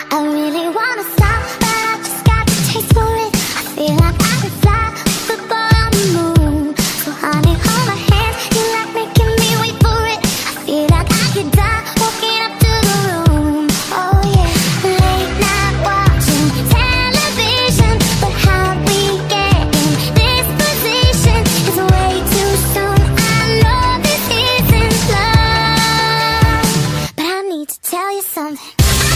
I really wanna stop, but I just got the taste for it. I feel like I could fly with the ball on the moon. So honey, hold my hand, you like making me wait for it. I feel like I could die walking up to the room. Oh yeah, late night watching television, but how we get in this position is way too soon. I know this isn't love, but I need to tell you something.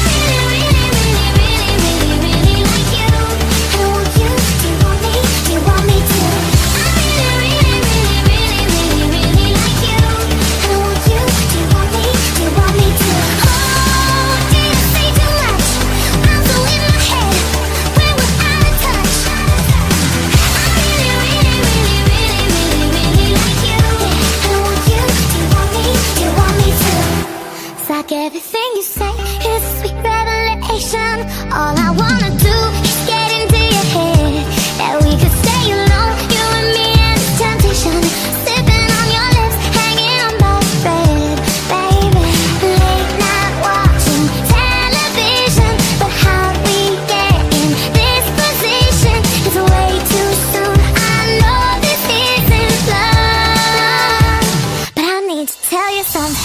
Like everything you say is a sweet revelation. All I wanna do is get into your head, that we could stay alone, you and me and this temptation, sipping on your lips, hanging on by a thread, baby. Late night watching television, but how we get in this position is way too soon. I know this isn't love, but I need to tell you something.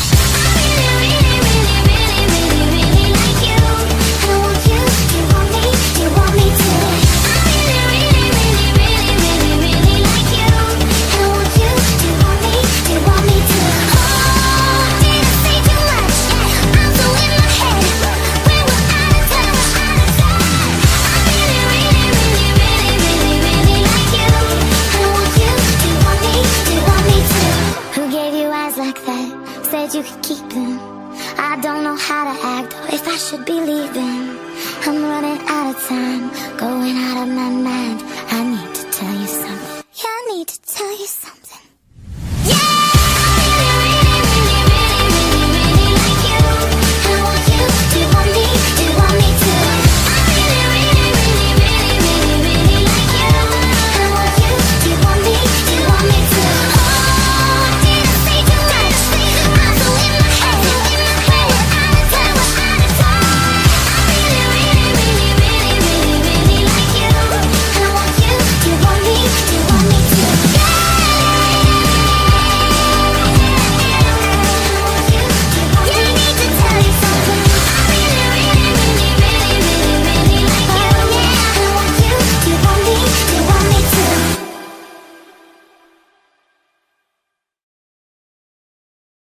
Said you could keep them. I don't know how to act or if I should be leaving. I'm running out of time, going out of my mind. I need to tell you something. Yeah, I need to tell you something.